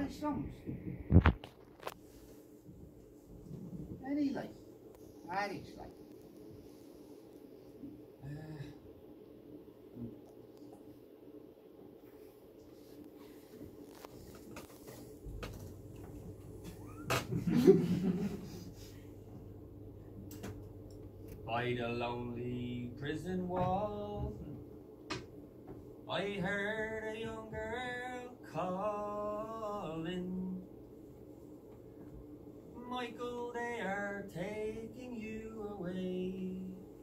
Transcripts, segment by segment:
Nice songs. Any like, Irish like. By the lonely prison wall, I heard a young girl calling. Michael, they are taking you away,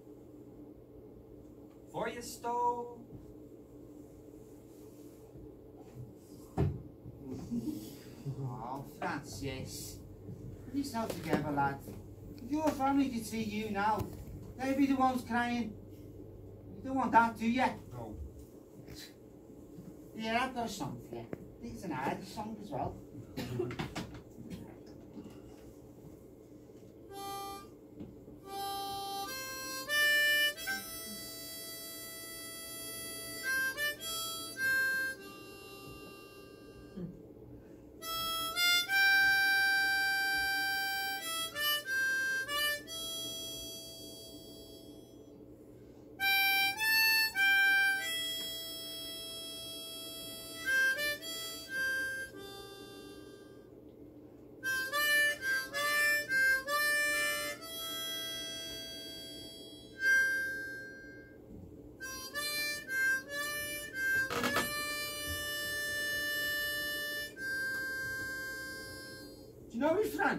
for you stole. Oh, Francis, put yourself together, lad. If your family could see you now, they'd be the ones crying. You don't want that, do you? No. Yeah, I've got a song for you. I think it's an Irish song as well. Do you know it, Fran?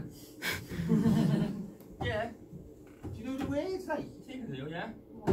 Yeah. Do you know the words, like? I think I do, yeah.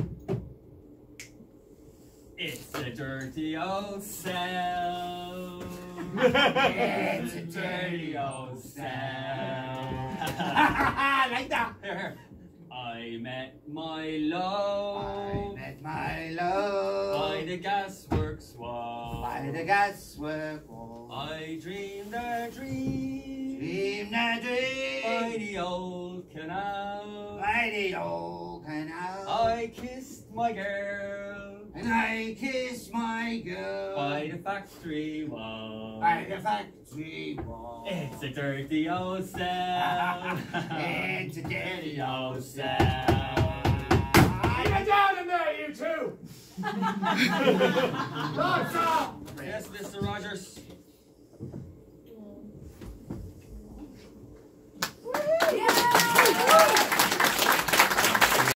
It's a dirty old cell. It's a dirty old cell. Like that. I met my love. I met my love By the gasworks wall. by the gaswork wall. I dreamed a dream. Dreamed a dream By the old canal. by the old canal. I kissed my girl. And I kissed my girl By the factory wall. by the factory wall. It's a dirty old cell. It's a dirty old cell. Get down in there, you two! Lots up! Yes, Mr. Rogers.